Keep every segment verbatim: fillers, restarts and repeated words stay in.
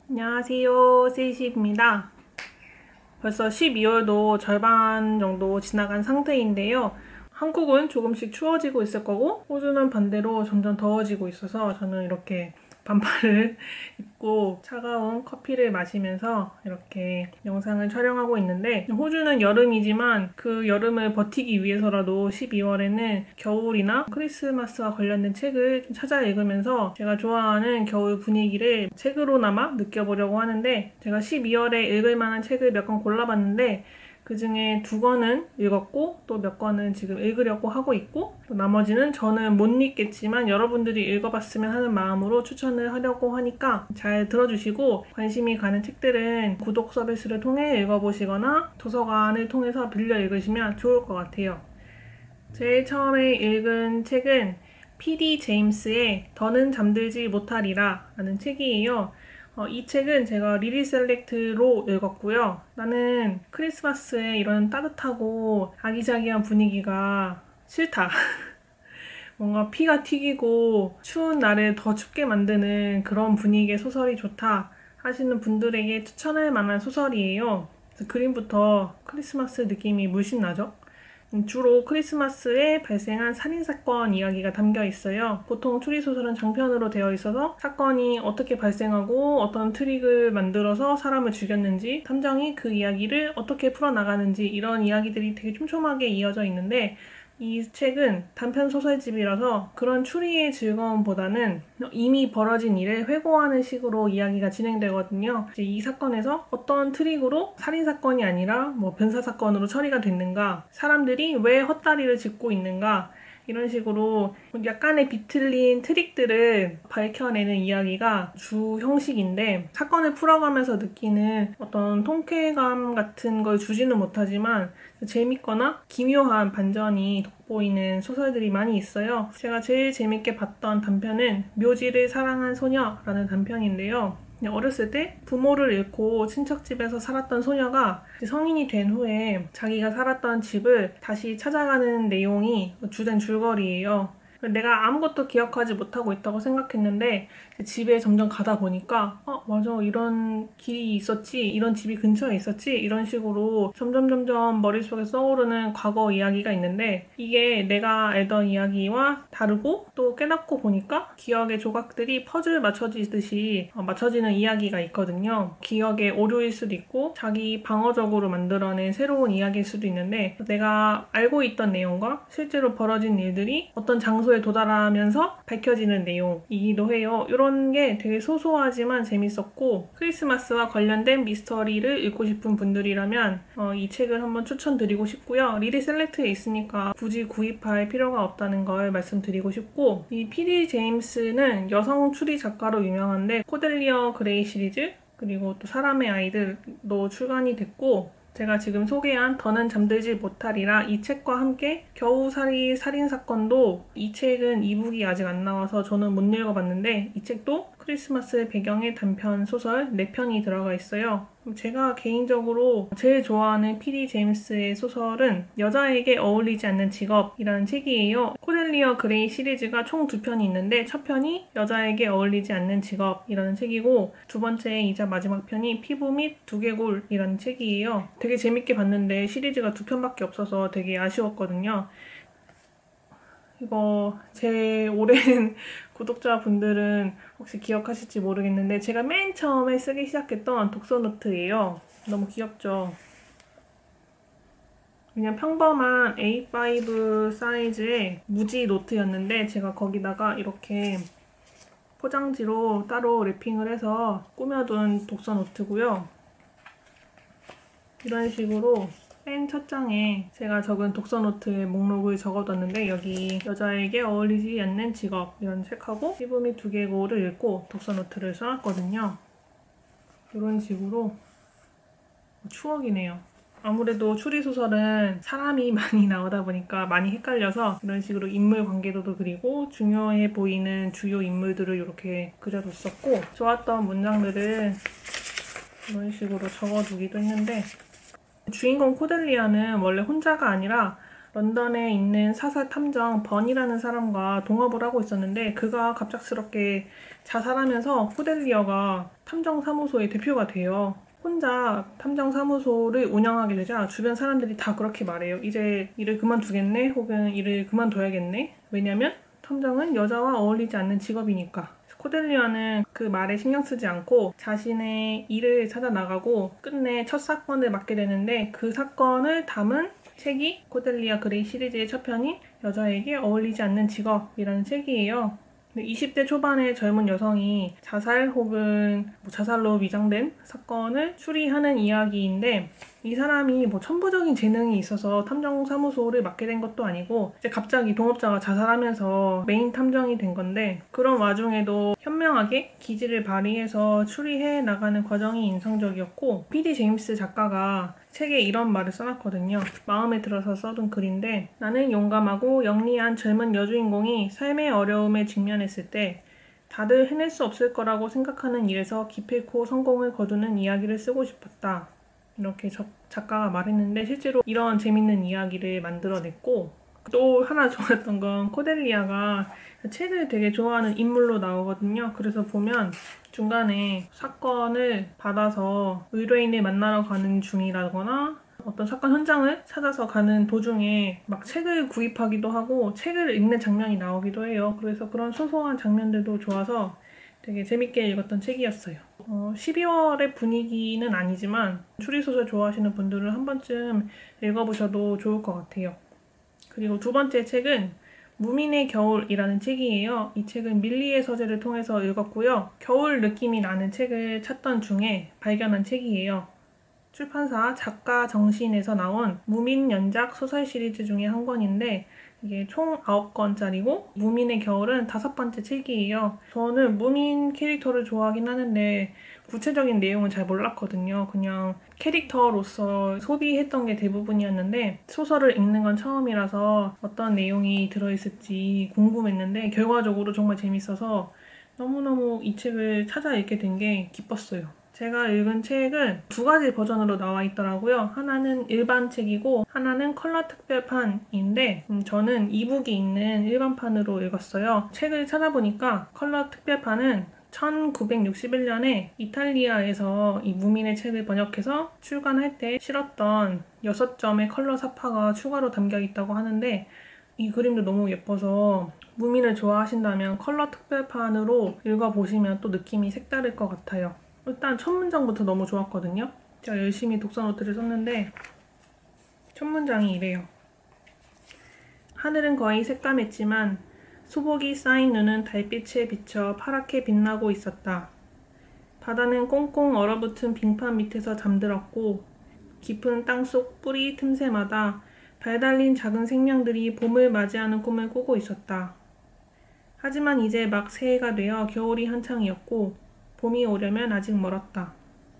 안녕하세요, 세이시입니다. 벌써 십이월도 절반 정도 지나간 상태인데요. 한국은 조금씩 추워지고 있을 거고 호주는 반대로 점점 더워지고 있어서 저는 이렇게 반팔을 입고 차가운 커피를 마시면서 이렇게 영상을 촬영하고 있는데, 호주는 여름이지만 그 여름을 버티기 위해서라도 십이월에는 겨울이나 크리스마스와 관련된 책을 좀 찾아 읽으면서 제가 좋아하는 겨울 분위기를 책으로나마 느껴보려고 하는데, 제가 십이월에 읽을 만한 책을 몇 권 골라봤는데 그 중에 두 권은 읽었고 또 몇 권은 지금 읽으려고 하고 있고, 또 나머지는 저는 못 읽겠지만 여러분들이 읽어봤으면 하는 마음으로 추천을 하려고 하니까 잘 들어주시고, 관심이 가는 책들은 구독 서비스를 통해 읽어보시거나 도서관을 통해서 빌려 읽으시면 좋을 것 같아요. 제일 처음에 읽은 책은 피디 제임스의 더는 잠들지 못하리라 라는 책이에요. 어, 이 책은 제가 리리 셀렉트로 읽었고요. 나는 크리스마스에 이런 따뜻하고 아기자기한 분위기가 싫다. 뭔가 피가 튀기고 추운 날을 더 춥게 만드는 그런 분위기의 소설이 좋다 하시는 분들에게 추천할 만한 소설이에요. 그림부터 크리스마스 느낌이 물씬 나죠? 주로 크리스마스에 발생한 살인사건 이야기가 담겨 있어요. 보통 추리소설은 장편으로 되어 있어서 사건이 어떻게 발생하고 어떤 트릭을 만들어서 사람을 죽였는지, 탐정이 그 이야기를 어떻게 풀어나가는지, 이런 이야기들이 되게 촘촘하게 이어져 있는데, 이 책은 단편 소설집이라서 그런 추리의 즐거움보다는 이미 벌어진 일을 회고하는 식으로 이야기가 진행되거든요. 이제 이 사건에서 어떤 트릭으로 살인사건이 아니라 뭐 변사사건으로 처리가 됐는가, 사람들이 왜 헛다리를 짚고 있는가, 이런 식으로 약간의 비틀린 트릭들을 밝혀내는 이야기가 주 형식인데, 사건을 풀어가면서 느끼는 어떤 통쾌감 같은 걸 주지는 못하지만 재밌거나 기묘한 반전이 돋보이는 소설들이 많이 있어요. 제가 제일 재밌게 봤던 단편은 묘지를 사랑한 소녀라는 단편인데요. 어렸을 때 부모를 잃고 친척집에서 살았던 소녀가 성인이 된 후에 자기가 살았던 집을 다시 찾아가는 내용이 주된 줄거리예요. 내가 아무것도 기억하지 못하고 있다고 생각했는데 집에 점점 가다 보니까 어 맞아, 이런 길이 있었지, 이런 집이 근처에 있었지, 이런 식으로 점점 점점 머릿속에 떠오르는 과거 이야기가 있는데, 이게 내가 알던 이야기와 다르고 또 깨닫고 보니까 기억의 조각들이 퍼즐 맞춰지듯이 맞춰지는 이야기가 있거든요. 기억의 오류일 수도 있고 자기 방어적으로 만들어낸 새로운 이야기일 수도 있는데, 내가 알고 있던 내용과 실제로 벌어진 일들이 어떤 장소에 도달하면서 밝혀지는 내용이기도 해요. 이런 게 되게 소소하지만 재밌었고, 크리스마스와 관련된 미스터리를 읽고 싶은 분들이라면 어, 이 책을 한번 추천드리고 싶고요. 리리 셀렉트에 있으니까 굳이 구입할 필요가 없다는 걸 말씀드리고 싶고, 이 피디 제임스는 여성 추리 작가로 유명한데 코델리어 그레이 시리즈, 그리고 또 사람의 아이들도 출간이 됐고, 제가 지금 소개한 더는 잠들지 못하리라 이 책과 함께 겨우살이 살인사건도, 이 책은 이북이 아직 안 나와서 저는 못 읽어봤는데 이 책도 크리스마스 배경의 단편 소설 네 편이 들어가 있어요. 제가 개인적으로 제일 좋아하는 피디 제임스의 소설은 여자에게 어울리지 않는 직업이라는 책이에요. 코델리어 그레이 시리즈가 총 두 편이 있는데 첫 편이 여자에게 어울리지 않는 직업이라는 책이고, 두 번째이자 마지막 편이 피부 및 두개골이라는 책이에요. 되게 재밌게 봤는데 시리즈가 두 편밖에 없어서 되게 아쉬웠거든요. 이거 제 오랜 구독자분들은 혹시 기억하실지 모르겠는데 제가 맨 처음에 쓰기 시작했던 독서노트예요. 너무 귀엽죠? 그냥 평범한 에이 파이브 사이즈의 무지 노트였는데 제가 거기다가 이렇게 포장지로 따로 랩핑을 해서 꾸며둔 독서노트고요. 이런 식으로 맨 첫 장에 제가 적은 독서노트의 목록을 적어뒀는데, 여기 여자에게 어울리지 않는 직업 이런 책하고 피부 및 두개골을 읽고 독서노트를 써놨거든요. 이런 식으로 추억이네요. 아무래도 추리소설은 사람이 많이 나오다 보니까 많이 헷갈려서 이런 식으로 인물 관계도도 그리고 중요해 보이는 주요 인물들을 이렇게 그려뒀었고, 좋았던 문장들을 이런 식으로 적어두기도 했는데, 주인공 코델리아는 원래 혼자가 아니라 런던에 있는 사설 탐정 번이라는 사람과 동업을 하고 있었는데 그가 갑작스럽게 자살하면서 코델리어가 탐정사무소의 대표가 돼요. 혼자 탐정사무소를 운영하게 되자 주변 사람들이 다 그렇게 말해요. 이제 일을 그만두겠네? 혹은 일을 그만둬야겠네? 왜냐면 탐정은 여자와 어울리지 않는 직업이니까. 코델리아는 그 말에 신경 쓰지 않고 자신의 일을 찾아 나가고 끝내 첫 사건을 맡게 되는데 그 사건을 담은 책이 코델리아 그레이 시리즈의 첫 편인 여자에게 어울리지 않는 직업이라는 책이에요. 이십 대 초반의 젊은 여성이 자살 혹은 뭐 자살로 위장된 사건을 추리하는 이야기인데 이 사람이 뭐 천부적인 재능이 있어서 탐정사무소를 맡게 된 것도 아니고 이제 갑자기 동업자가 자살하면서 메인 탐정이 된 건데 그런 와중에도 현명하게 기질을 발휘해서 추리해 나가는 과정이 인상적이었고 피디 제임스 작가가 책에 이런 말을 써놨거든요. 마음에 들어서 써둔 글인데 나는 용감하고 영리한 젊은 여주인공이 삶의 어려움에 직면했을 때 다들 해낼 수 없을 거라고 생각하는 일에서 기필코 성공을 거두는 이야기를 쓰고 싶었다. 이렇게 저, 작가가 말했는데 실제로 이런 재밌는 이야기를 만들어냈고 또 하나 좋았던 건 코델리아가 책을 되게 좋아하는 인물로 나오거든요. 그래서 보면 중간에 사건을 받아서 의뢰인을 만나러 가는 중이라거나 어떤 사건 현장을 찾아서 가는 도중에 막 책을 구입하기도 하고 책을 읽는 장면이 나오기도 해요. 그래서 그런 소소한 장면들도 좋아서 되게 재밌게 읽었던 책이었어요. 어, 십이월의 분위기는 아니지만 추리소설 좋아하시는 분들은 한 번쯤 읽어보셔도 좋을 것 같아요. 그리고 두 번째 책은 무민의 겨울이라는 책이에요. 이 책은 밀리의 서재를 통해서 읽었고요. 겨울 느낌이 나는 책을 찾던 중에 발견한 책이에요. 출판사 작가 정신에서 나온 무민 연작 소설 시리즈 중에 한 권인데 이게 총 아홉 권짜리고 무민의 겨울은 다섯 번째 책이에요. 저는 무민 캐릭터를 좋아하긴 하는데 구체적인 내용은 잘 몰랐거든요. 그냥 캐릭터로서 소비했던 게 대부분이었는데 소설을 읽는 건 처음이라서 어떤 내용이 들어있을지 궁금했는데 결과적으로 정말 재밌어서 너무너무 이 책을 찾아 읽게 된 게 기뻤어요. 제가 읽은 책은 두 가지 버전으로 나와 있더라고요. 하나는 일반 책이고 하나는 컬러 특별판인데 음, 저는 이북이 있는 일반판으로 읽었어요. 책을 찾아보니까 컬러 특별판은 천구백육십일 년에 이탈리아에서 이 무민의 책을 번역해서 출간할 때 실었던 여섯 점의 컬러 사파가 추가로 담겨 있다고 하는데 이 그림도 너무 예뻐서 무민을 좋아하신다면 컬러 특별판으로 읽어보시면 또 느낌이 색다를 것 같아요. 일단 첫 문장부터 너무 좋았거든요. 제가 열심히 독서 노트를 썼는데 첫 문장이 이래요. 하늘은 거의 새까맸지만 소복이 쌓인 눈은 달빛에 비쳐 파랗게 빛나고 있었다. 바다는 꽁꽁 얼어붙은 빙판 밑에서 잠들었고 깊은 땅속 뿌리 틈새마다 발 달린 작은 생명들이 봄을 맞이하는 꿈을 꾸고 있었다. 하지만 이제 막 새해가 되어 겨울이 한창이었고 봄이 오려면 아직 멀었다.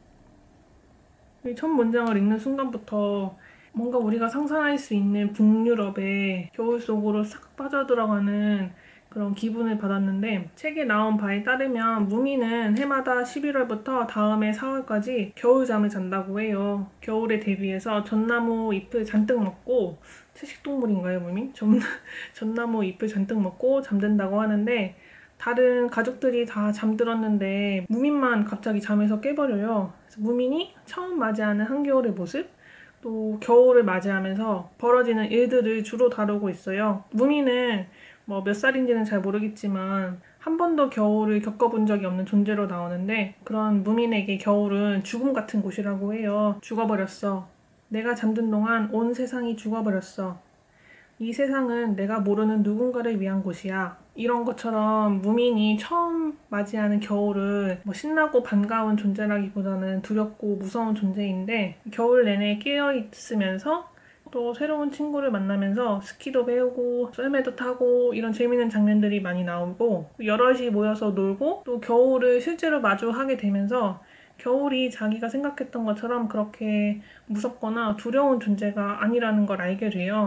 이 첫 문장을 읽는 순간부터 뭔가 우리가 상상할 수 있는 북유럽의 겨울 속으로 싹 빠져들어가는 그런 기분을 받았는데 책에 나온 바에 따르면 무민은 해마다 십일월부터 다음해 사월까지 겨울잠을 잔다고 해요. 겨울에 대비해서 전나무 잎을 잔뜩 먹고 채식동물인가요, 무민? 전, 전나무 잎을 잔뜩 먹고 잠든다고 하는데 다른 가족들이 다 잠들었는데 무민만 갑자기 잠에서 깨버려요. 그래서 무민이 처음 맞이하는 한겨울의 모습, 또 겨울을 맞이하면서 벌어지는 일들을 주로 다루고 있어요. 무민은 뭐 몇 살인지는 잘 모르겠지만 한 번도 겨울을 겪어본 적이 없는 존재로 나오는데 그런 무민에게 겨울은 죽음 같은 곳이라고 해요. 죽어버렸어. 내가 잠든 동안 온 세상이 죽어버렸어. 이 세상은 내가 모르는 누군가를 위한 곳이야. 이런 것처럼 무민이 처음 맞이하는 겨울을 뭐 신나고 반가운 존재라기보다는 두렵고 무서운 존재인데 겨울 내내 깨어있으면서 또 새로운 친구를 만나면서 스키도 배우고 썰매도 타고 이런 재밌는 장면들이 많이 나오고 여럿이 모여서 놀고 또 겨울을 실제로 마주하게 되면서 겨울이 자기가 생각했던 것처럼 그렇게 무섭거나 두려운 존재가 아니라는 걸 알게 돼요.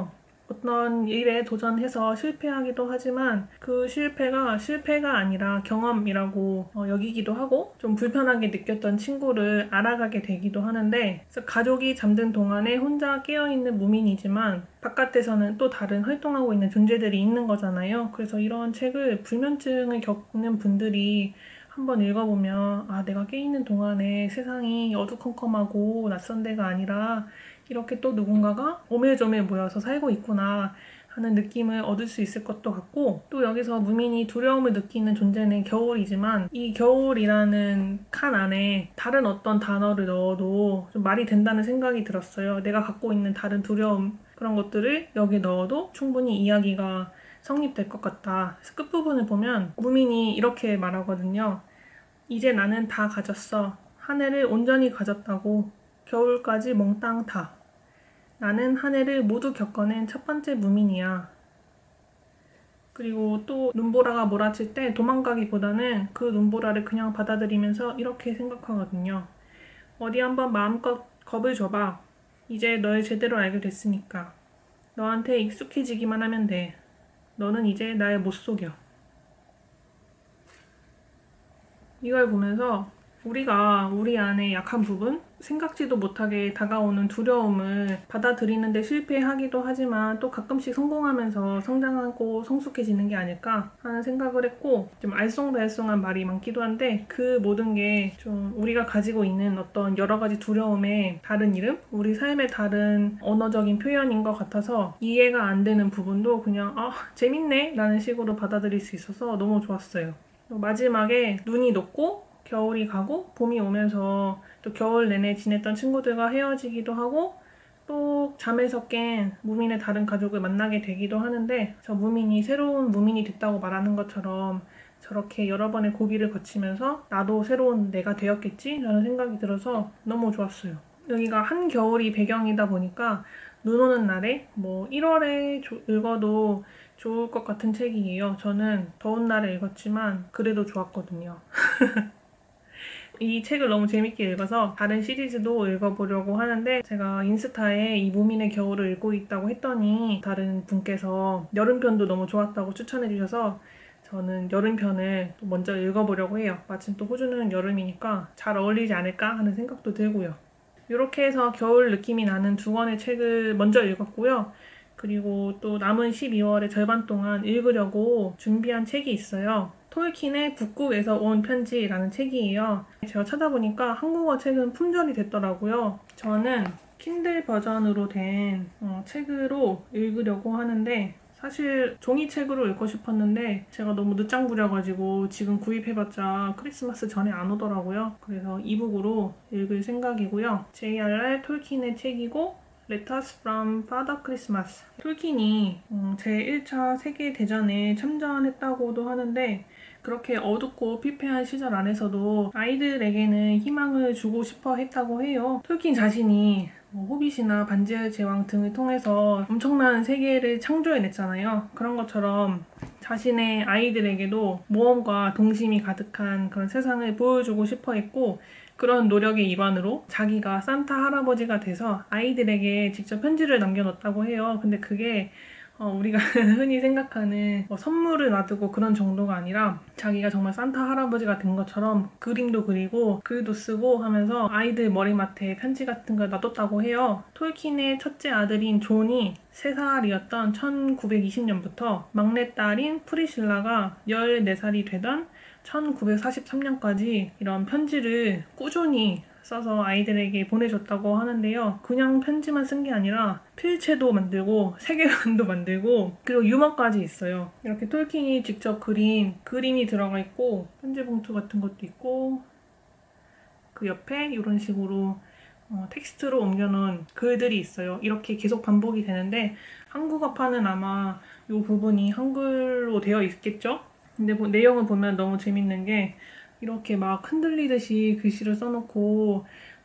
어떤 일에 도전해서 실패하기도 하지만 그 실패가 실패가 아니라 경험이라고 어, 여기기도 하고 좀 불편하게 느꼈던 친구를 알아가게 되기도 하는데, 그래서 가족이 잠든 동안에 혼자 깨어있는 무민이지만 바깥에서는 또 다른 활동하고 있는 존재들이 있는 거잖아요. 그래서 이런 책을 불면증을 겪는 분들이 한번 읽어보면 아, 내가 깨있는 동안에 세상이 어두컴컴하고 낯선 데가 아니라 이렇게 또 누군가가 오밀조밀 모여서 살고 있구나 하는 느낌을 얻을 수 있을 것도 같고, 또 여기서 무민이 두려움을 느끼는 존재는 겨울이지만 이 겨울이라는 칸 안에 다른 어떤 단어를 넣어도 좀 말이 된다는 생각이 들었어요. 내가 갖고 있는 다른 두려움, 그런 것들을 여기 넣어도 충분히 이야기가 성립될 것 같다. 그래서 끝부분을 보면 무민이 이렇게 말하거든요. 이제 나는 다 가졌어. 한 해를 온전히 가졌다고. 겨울까지 몽땅 다. 나는 한 해를 모두 겪어낸 첫 번째 무민이야. 그리고 또 눈보라가 몰아칠 때 도망가기보다는 그 눈보라를 그냥 받아들이면서 이렇게 생각하거든요. 어디 한번 마음껏 겁을 줘봐. 이제 널 제대로 알게 됐으니까. 너한테 익숙해지기만 하면 돼. 너는 이제 날 못 속여. 이걸 보면서 우리가 우리 안에 약한 부분, 생각지도 못하게 다가오는 두려움을 받아들이는데 실패하기도 하지만 또 가끔씩 성공하면서 성장하고 성숙해지는 게 아닐까 하는 생각을 했고, 좀 알쏭달쏭한 말이 많기도 한데 그 모든 게 좀 우리가 가지고 있는 어떤 여러 가지 두려움의 다른 이름, 우리 삶의 다른 언어적인 표현인 것 같아서 이해가 안 되는 부분도 그냥 아, 재밌네 라는 식으로 받아들일 수 있어서 너무 좋았어요. 마지막에 눈이 녹고 겨울이 가고 봄이 오면서 또 겨울 내내 지냈던 친구들과 헤어지기도 하고 또 잠에서 깬 무민의 다른 가족을 만나게 되기도 하는데, 저 무민이 새로운 무민이 됐다고 말하는 것처럼 저렇게 여러 번의 고비를 거치면서 나도 새로운 내가 되었겠지? 라는 생각이 들어서 너무 좋았어요. 여기가 한겨울이 배경이다 보니까 눈 오는 날에 뭐 일월에 조, 읽어도 좋을 것 같은 책이에요. 저는 더운 날에 읽었지만 그래도 좋았거든요. 이 책을 너무 재밌게 읽어서 다른 시리즈도 읽어보려고 하는데, 제가 인스타에 이 무민의 겨울을 읽고 있다고 했더니 다른 분께서 여름편도 너무 좋았다고 추천해주셔서 저는 여름편을 또 먼저 읽어보려고 해요. 마침 또 호주는 여름이니까 잘 어울리지 않을까 하는 생각도 들고요. 이렇게 해서 겨울 느낌이 나는 두 권의 책을 먼저 읽었고요. 그리고 또 남은 십이월의 절반 동안 읽으려고 준비한 책이 있어요. 톨킨의 북극에서 온 편지라는 책이에요. 제가 찾아보니까 한국어 책은 품절이 됐더라고요. 저는 킨들 버전으로 된 어, 책으로 읽으려고 하는데 사실 종이책으로 읽고 싶었는데 제가 너무 늦장 부려가지고 지금 구입해봤자 크리스마스 전에 안 오더라고요. 그래서 이북으로 읽을 생각이고요. 제이알알 톨킨의 책이고 Letters from Father Christmas. 톨킨이 제일 차 세계대전에 참전했다고도 하는데 그렇게 어둡고 피폐한 시절 안에서도 아이들에게는 희망을 주고 싶어 했다고 해요. 톨킨 자신이 뭐 호빗이나 반지의 제왕 등을 통해서 엄청난 세계를 창조해냈잖아요. 그런 것처럼 자신의 아이들에게도 모험과 동심이 가득한 그런 세상을 보여주고 싶어 했고, 그런 노력의 일환으로 자기가 산타 할아버지가 돼서 아이들에게 직접 편지를 남겨놓았다고 해요. 근데 그게 어, 우리가 흔히 생각하는 뭐 선물을 놔두고 그런 정도가 아니라 자기가 정말 산타 할아버지가 된 것처럼 그림도 그리고 글도 쓰고 하면서 아이들 머리맡에 편지 같은 걸 놔뒀다고 해요. 톨킨의 첫째 아들인 존이 세 살이었던 천구백이십 년부터 막내딸인 프리실라가 열네 살이 되던 천구백사십삼 년까지 이런 편지를 꾸준히 써서 아이들에게 보내줬다고 하는데요. 그냥 편지만 쓴 게 아니라 필체도 만들고 세계관도 만들고 그리고 유머까지 있어요. 이렇게 톨킨이 직접 그린 그림이 들어가 있고 편지 봉투 같은 것도 있고 그 옆에 이런 식으로 어, 텍스트로 옮겨놓은 글들이 있어요. 이렇게 계속 반복이 되는데 한국어판은 아마 이 부분이 한글로 되어 있겠죠? 근데 뭐 내용을 보면 너무 재밌는 게 이렇게 막 흔들리듯이 글씨를 써놓고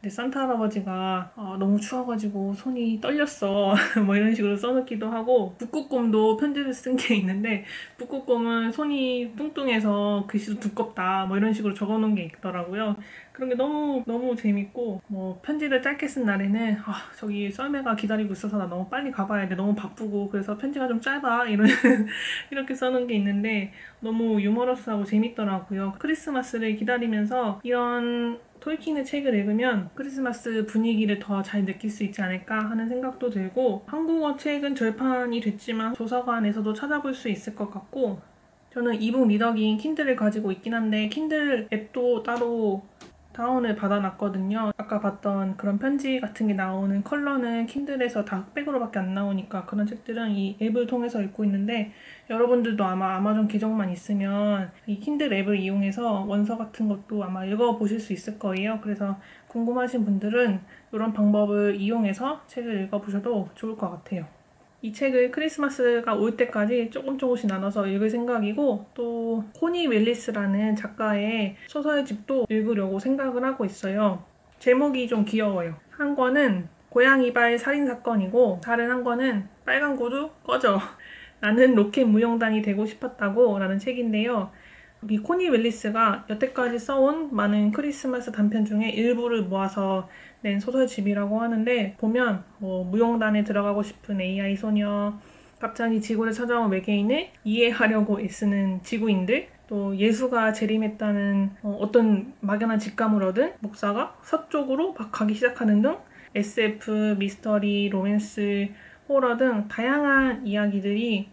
근데 산타 할아버지가 어, 너무 추워가지고 손이 떨렸어 뭐 이런 식으로 써놓기도 하고, 북극곰도 편지를 쓴 게 있는데 북극곰은 손이 뚱뚱해서 글씨도 두껍다 뭐 이런 식으로 적어놓은 게 있더라고요. 그런 게 너무 너무 재밌고, 뭐 편지를 짧게 쓴 날에는 아 저기 썰매가 기다리고 있어서 나 너무 빨리 가봐야 돼, 너무 바쁘고 그래서 편지가 좀 짧아 이런 이렇게 써놓은 게 있는데 너무 유머러스하고 재밌더라고요. 크리스마스를 기다리면서 이런 톨킨의 책을 읽으면 크리스마스 분위기를 더 잘 느낄 수 있지 않을까 하는 생각도 들고, 한국어 책은 절판이 됐지만 도서관에서도 찾아볼 수 있을 것 같고, 저는 이북 리더기인 킨들을 가지고 있긴 한데 킨들 앱도 따로 다운을 받아놨거든요. 아까 봤던 그런 편지 같은 게 나오는 컬러는 킨들에서 다 흑백으로밖에 안 나오니까 그런 책들은 이 앱을 통해서 읽고 있는데, 여러분들도 아마 아마존 계정만 있으면 이 킨들 앱을 이용해서 원서 같은 것도 아마 읽어보실 수 있을 거예요. 그래서 궁금하신 분들은 이런 방법을 이용해서 책을 읽어보셔도 좋을 것 같아요. 이 책을 크리스마스가 올 때까지 조금 조금씩 나눠서 읽을 생각이고, 또 코니 윌리스라는 작가의 소설집도 읽으려고 생각을 하고 있어요. 제목이 좀 귀여워요. 한 권은 고양이발 살인사건이고, 다른 한 권은 빨간 구두 꺼져. 나는 로켓 무용단이 되고 싶었다고 라는 책인데요. 이 코니 윌리스가 여태까지 써온 많은 크리스마스 단편 중에 일부를 모아서 낸 소설집이라고 하는데, 보면 뭐 무용단에 들어가고 싶은 에이아이 소녀, 갑자기 지구를 찾아온 외계인을 이해하려고 애쓰는 지구인들, 또 예수가 재림했다는 어, 어떤 막연한 직감을 얻은 목사가 서쪽으로 막 가기 시작하는 등 에스에프, 미스터리, 로맨스, 호러 등 다양한 이야기들이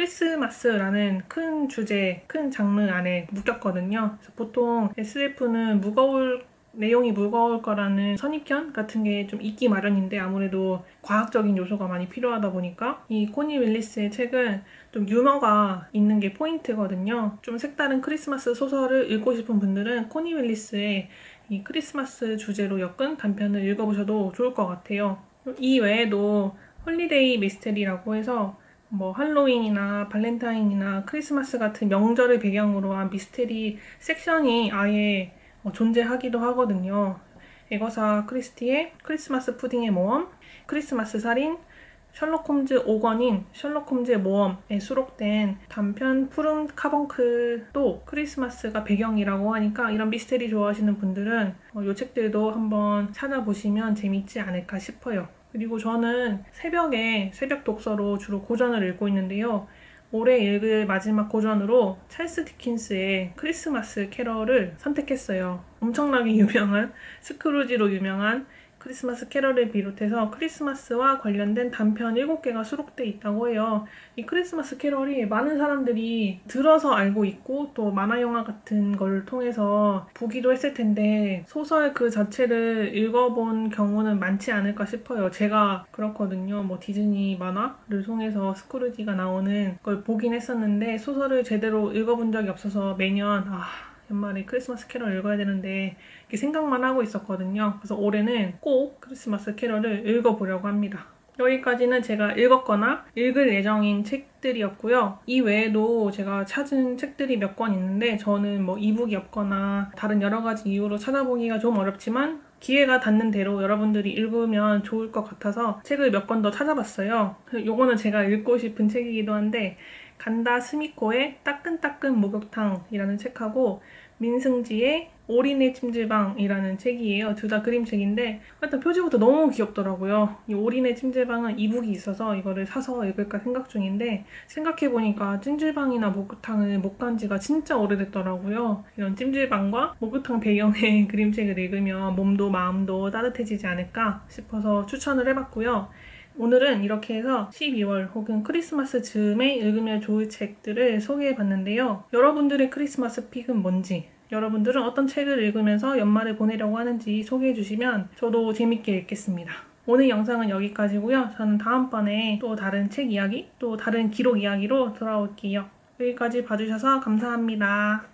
크리스마스라는 큰 주제, 큰 장르 안에 묶였거든요. 그래서 보통 에스에프는 무거울 내용이 무거울 거라는 선입견 같은 게 좀 있기 마련인데, 아무래도 과학적인 요소가 많이 필요하다 보니까 이 코니 윌리스의 책은 좀 유머가 있는 게 포인트거든요. 좀 색다른 크리스마스 소설을 읽고 싶은 분들은 코니 윌리스의 이 크리스마스 주제로 엮은 단편을 읽어보셔도 좋을 것 같아요. 이 외에도 홀리데이 미스테리라고 해서 뭐 할로윈이나 발렌타인이나 크리스마스 같은 명절을 배경으로 한 미스테리 섹션이 아예 어, 존재하기도 하거든요. 에거사 크리스티의 크리스마스 푸딩의 모험, 크리스마스 살인, 셜록 홈즈 오 권인 셜록 홈즈의 모험에 수록된 단편 푸른 카벙클도 크리스마스가 배경이라고 하니까 이런 미스테리 좋아하시는 분들은 어, 이 책들도 한번 찾아보시면 재밌지 않을까 싶어요. 그리고 저는 새벽에 새벽 독서로 주로 고전을 읽고 있는데요. 올해 읽을 마지막 고전으로 찰스 디킨스의 크리스마스 캐럴을 선택했어요. 엄청나게 유명한, 스크루지로 유명한 크리스마스 캐럴을 비롯해서 크리스마스와 관련된 단편 일곱 개가 수록돼 있다고 해요. 이 크리스마스 캐럴이 많은 사람들이 들어서 알고 있고 또 만화 영화 같은 걸 통해서 보기도 했을 텐데 소설 그 자체를 읽어본 경우는 많지 않을까 싶어요. 제가 그렇거든요. 뭐 디즈니 만화를 통해서 스크루지가 나오는 걸 보긴 했었는데 소설을 제대로 읽어본 적이 없어서 매년 아 연말에 크리스마스 캐럴 읽어야 되는데 이렇게 생각만 하고 있었거든요. 그래서 올해는 꼭 크리스마스 캐럴을 읽어보려고 합니다. 여기까지는 제가 읽었거나 읽을 예정인 책들이었고요. 이 외에도 제가 찾은 책들이 몇 권 있는데 저는 뭐 이북이 없거나 다른 여러 가지 이유로 찾아보기가 좀 어렵지만 기회가 닿는 대로 여러분들이 읽으면 좋을 것 같아서 책을 몇 권 더 찾아봤어요. 요거는 제가 읽고 싶은 책이기도 한데 간다 스미코의 따끈따끈 목욕탕이라는 책하고 민승지의 올인의 찜질방이라는 책이에요. 둘 다 그림책인데 일단 표지부터 너무 귀엽더라고요. 이 올인의 찜질방은 이북이 있어서 이거를 사서 읽을까 생각 중인데 생각해보니까 찜질방이나 목욕탕을 못 간 지가 진짜 오래됐더라고요. 이런 찜질방과 목욕탕 배경의 그림책을 읽으면 몸도 마음도 따뜻해지지 않을까 싶어서 추천을 해봤고요. 오늘은 이렇게 해서 십이월 혹은 크리스마스 즈음에 읽으면 좋을 책들을 소개해봤는데요. 여러분들의 크리스마스 픽은 뭔지, 여러분들은 어떤 책을 읽으면서 연말을 보내려고 하는지 소개해주시면 저도 재밌게 읽겠습니다. 오늘 영상은 여기까지고요. 저는 다음번에 또 다른 책 이야기, 또 다른 기록 이야기로 돌아올게요. 여기까지 봐주셔서 감사합니다.